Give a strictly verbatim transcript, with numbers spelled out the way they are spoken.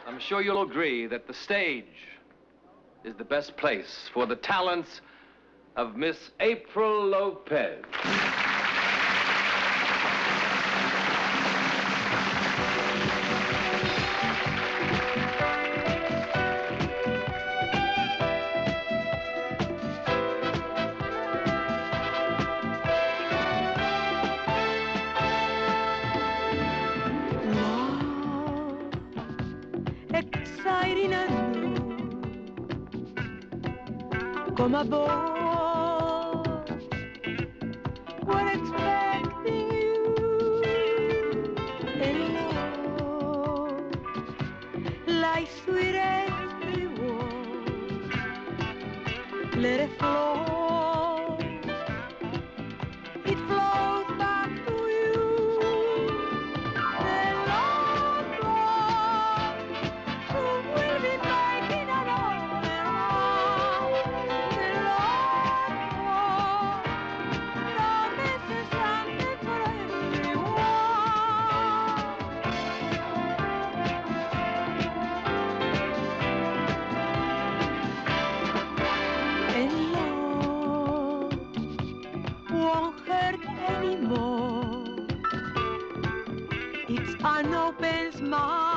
I'm sure you'll agree that the stage is the best place for the talents of Miss April Lopez. Exciting and new, come aboard, we're expecting you in love, like sweetest reward, let it flow, it flows back to you, the love flows. We'll be making an all around the Lord promises something for everyone. And love won't hurt anymore. It's an open smile.